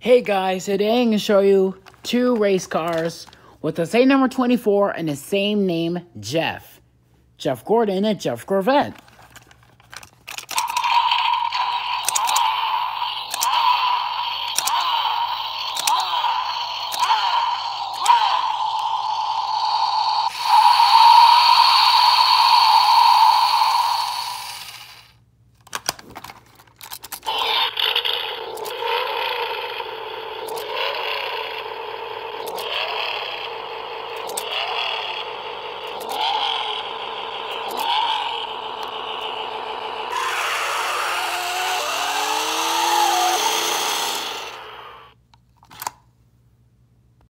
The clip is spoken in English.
Hey guys, today I'm going to show you two race cars with the same number 24 and the same name, Jeff. Jeff Gordon and Jeff Gorvette.